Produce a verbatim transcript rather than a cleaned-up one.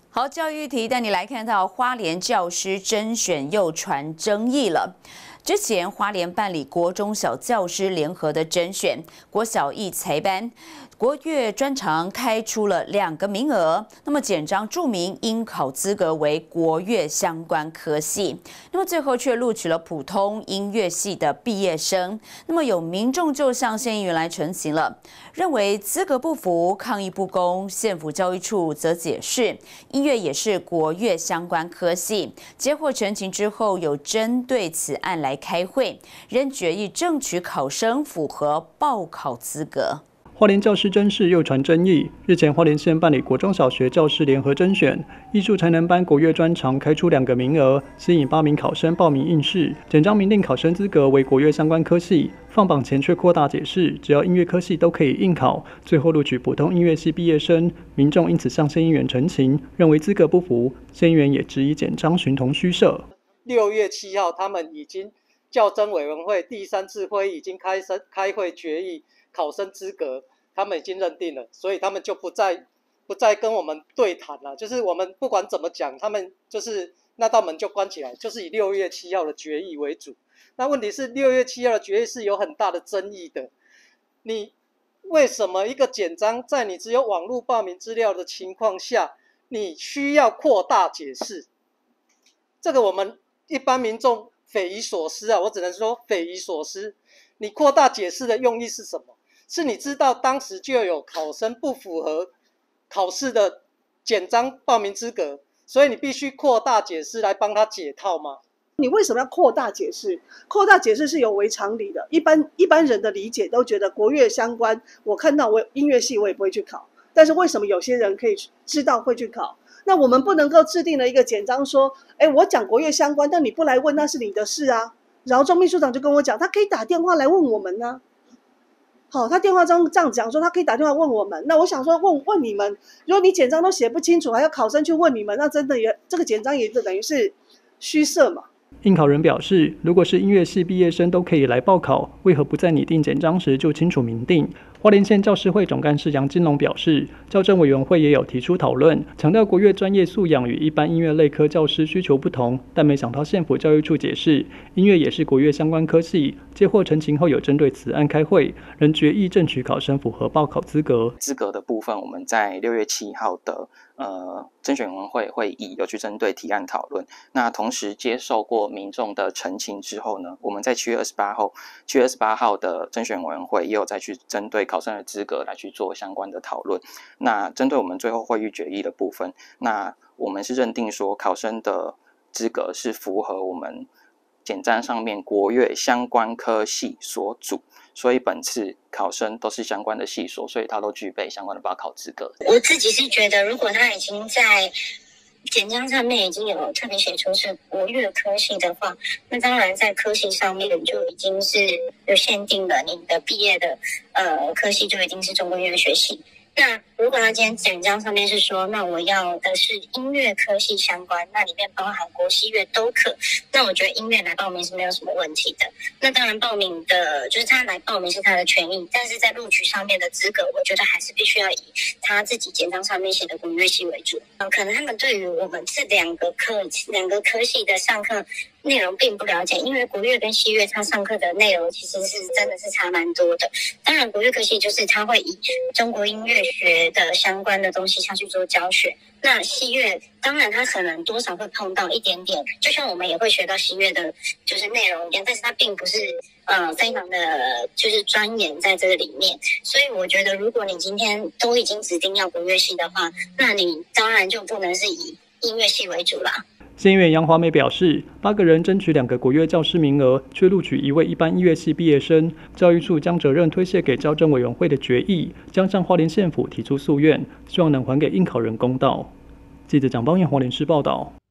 好，教育题带你来看到花莲教师甄选又传争议了。之前花莲办理国中小教师联合的甄选，国小一才班。 国乐专长开出了两个名额，那么简章注明应考资格为国乐相关科系，那么最后却录取了普通音乐系的毕业生。那么有民众就向县议员来陈情了，认为资格不符，抗议不公。县府教育处则解释，音乐也是国乐相关科系。接获陈情之后，有针对此案来开会，仍决议正取考生符合报考资格。 花莲教师甄试又传争议。日前，花莲县办理国中小学教师联合甄选，艺术才能班国乐专长开出两个名额，吸引八名考生报名应试，简章明定考生资格为国乐相关科系。放榜前却扩大解释，只要音乐科系都可以应考，最后录取普通音乐系毕业生。民众因此向县议员陈情，认为资格不符。县议员也质疑简章形同虚设。 六月七号，他们已经教甄委员会第三次会议已经开生开会决议。 考生资格，他们已经认定了，所以他们就不再不再跟我们对谈了。就是我们不管怎么讲，他们就是那道门就关起来，就是以六月七号的决议为主。那问题是六月七号的决议是有很大的争议的。你为什么一个简章在你只有网络报名资料的情况下，你需要扩大解释？这个我们一般民众匪夷所思啊！我只能说匪夷所思。你扩大解释的用意是什么？ 是你知道当时就有考生不符合考试的简章报名资格，所以你必须扩大解释来帮他解套吗？ 你为什么要扩大解释？扩大解释是有违常理的。一般一般人的理解都觉得国乐相关，我看到我音乐系我也不会去考，但是为什么有些人可以知道会去考？那我们不能够制定了一个简章说，哎，我讲国乐相关，但你不来问那是你的事啊。饶忠秘书长就跟我讲，他可以打电话来问我们呢、啊。 好，他电话中这样讲说，他可以打电话问我们。那我想说问问你们，如果你简章都写不清楚，还要考生去问你们，那真的也这个简章也就等于是虚设嘛。 应考人表示，如果是音乐系毕业生都可以来报考，为何不在拟定简章时就清楚明定？花莲县教师会总干事杨金龙表示，教甄委员会也有提出讨论，强调国乐专业素养与一般音乐类科教师需求不同，但没想到县府教育处解释，音乐也是国乐相关科系。接获陈情后，有针对此案开会，仍决议正取考生符合报考资格。 资格的部分，我们在六月七号的呃甄选委员会会议有去针对提案讨论。那同时接受过民众的陈情之后呢，我们在七月二十八号，七月二十八号的甄选委员会也有再去针对考生的资格来去做相关的讨论。那针对我们最后会议决议的部分，那我们是认定说考生的资格是符合我们简章上面国乐相关科系所主，所以本次考生都是相关的系所，所以他都具备相关的报考资格。 我自己是觉得，如果他已经在简章上面已经有特别写出是国乐科系的话，那当然在科系上面就已经是有限定了，你的毕业的呃科系就一定是中国音乐学系。那如果他今天简章上面是说，那我要的是音乐科系相关，那里面包含国西乐都可，那我觉得音乐来报名是没有什么问题的。那当然报名的就是他来报名是他的权益，但是在录取上面的资格，我觉得还是必须要以他自己简章上面写的国乐系为主。呃，可能他们对于我们这两个科两个科系的上课内容并不了解，因为国乐跟西乐它上课的内容其实是真的是差蛮多的。当然国乐科系就是它会以中国音乐学的相关的东西下去做教学，那西乐当然它可能多少会碰到一点点，就像我们也会学到西乐的就是内容一样，但是它并不是呃非常的就是钻研在这个里面。所以我觉得如果你今天都已经指定要国乐系的话，那你当然就不能是以音乐系为主啦。 县议员杨华美表示，八个人争取两个国乐教师名额，却录取一位一般音乐系毕业生，教育处将责任推卸给教甄委员会的决议，将向花莲县府提出诉愿，希望能还给应考人公道。记者蒋邦彦花莲市报道。